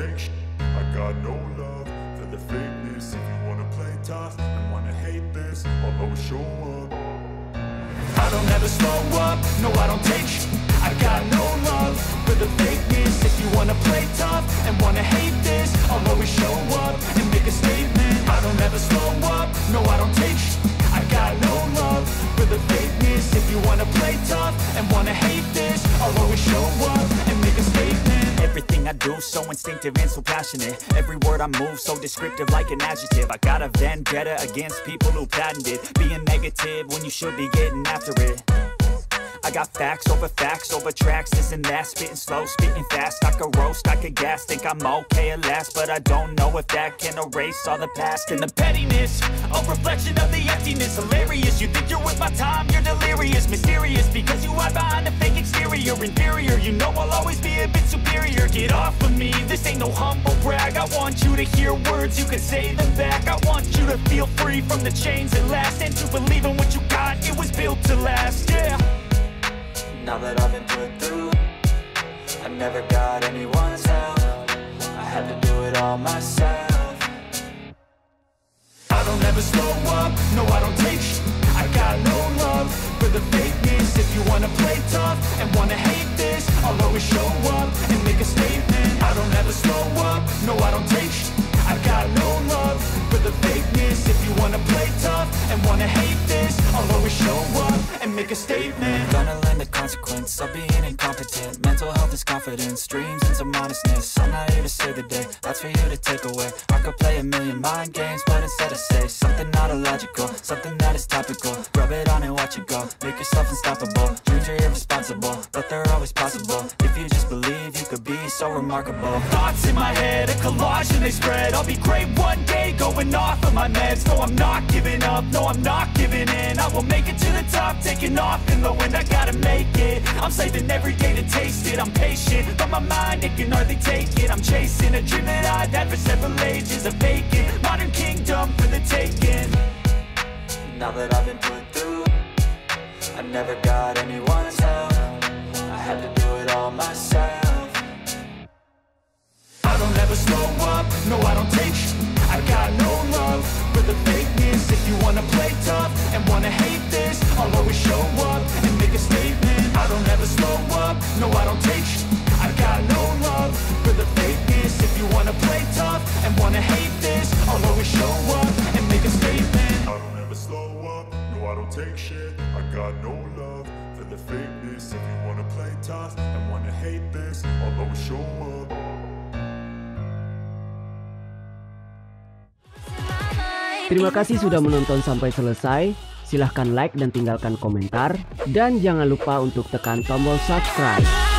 take shit. I got no love for the fakeness. If you wanna play tough and wanna hate this, I'll always show up. I don't ever slow up, no I don't take shit. I got no love for the fakeness. If you wanna play tough and wanna hate this, I'll always show up and make a statement. I don't ever slow up, no I don't take shit. I got no love for the fakeness. If you wanna play tough and wanna hate this, I'll always show up and make a statement. Everything I do so instinctive and so passionate. Every word I move so descriptive like an adjective. I got a vendetta against people who patented being negative when you should be getting after it. I got facts over tracks, this and that. Spitting slow, spitting fast. I could roast, I could gas. Think I'm okay at last, but I don't know if that can erase all the past. And the pettiness, a reflection of the emptiness. Hilarious, you think you're worth my time, you're delirious. Mysterious, because you hide behind a fake exterior. Inferior, you know I'll always be a bit superior. Get off of me, this ain't no humble brag. I want you to hear words, you can say them back. I want you to feel free from the chains that last, and to believe in what you got, it was built to last, yeah. Now that I've been put through, I never got anyone's help. I had to do it all myself. I don't ever slow up, no I don't take shit. I got no love for the fakeness. If you wanna play tough and wanna hate this, I'll always show up and make a statement. I don't ever slow up, no I don't take shit. I got no love for the fakeness. If you wanna play tough and wanna hate this, I'll always show up and make a statement. Gonna learn the consequence of being incompetent. Mental health is confidence, dreams and some honestness. I'm not here to save the day, that's for you to take away. I could play a million mind games, but instead I say something not illogical, something that is topical. Rub it on and watch it go, make yourself unstoppable. Dreams are irresponsible, but they're always possible. If you just believe, you could be so remarkable. Thoughts in my head, a collage and they spread. I'll be great one day, going off of my meds. No, I'm not giving up, no, I'm not giving in. I will make it to the top, taking off in the wind. I gotta make it, I'm saving every day to taste it. I'm patient, but my mind, it can hardly take it. I'm chasing a dream that I've had for several ages. A vacant, modern kingdom for the taking. Now that I've been put through, I never got anyone's help. I had to do it all myself. I don't ever slow up, no I don't take shit. I got no love for the fakeness. If you wanna play tough and wanna hate this, I'll always show up and make a statement. I don't ever slow up, no I don't take shit. I got no love for the fakeness. If you wanna play tough and wanna hate this, I'll always show up and make a statement. I don't ever slow up, no I don't take shit. I got no love for the fakeness. If you wanna play tough and wanna hate this, I'll always show up. Terima kasih sudah menonton sampai selesai. Silahkan like dan tinggalkan komentar. Dan jangan lupa untuk tekan tombol subscribe.